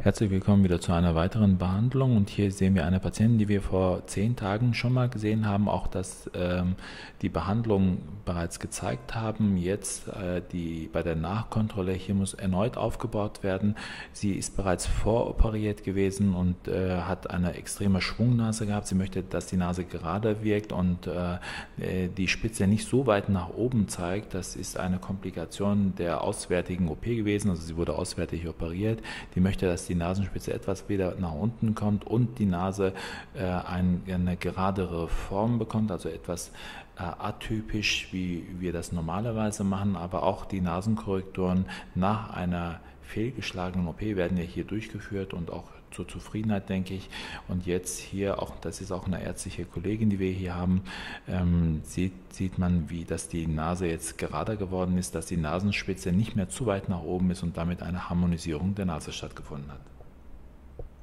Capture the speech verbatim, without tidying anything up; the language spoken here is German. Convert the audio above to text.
Herzlich willkommen wieder zu einer weiteren Behandlung, und hier sehen wir eine Patientin, die wir vor zehn Tagen schon mal gesehen haben, auch dass ähm, die Behandlung bereits gezeigt haben. Jetzt äh, die, bei der Nachkontrolle, hier muss erneut aufgebaut werden. Sie ist bereits voroperiert gewesen und äh, hat eine extreme Schwungnase gehabt. Sie möchte, dass die Nase gerade wirkt und äh, die Spitze nicht so weit nach oben zeigt. Das ist eine Komplikation der auswärtigen O P gewesen, also sie wurde auswärtig operiert. Die möchte, dass die Nasenspitze etwas wieder nach unten kommt und die Nase äh, ein, eine geradere Form bekommt, also etwas äh, atypisch, wie wir das normalerweise machen, aber auch die Nasenkorrekturen nach einer fehlgeschlagenen O P werden ja hier durchgeführt und auch zur Zufriedenheit, denke ich. Und jetzt hier auch, das ist auch eine ärztliche Kollegin, die wir hier haben, ähm, sieht, sieht man, wie dass die Nase jetzt gerader geworden ist, dass die Nasenspitze nicht mehr zu weit nach oben ist und damit eine Harmonisierung der Nase stattgefunden hat.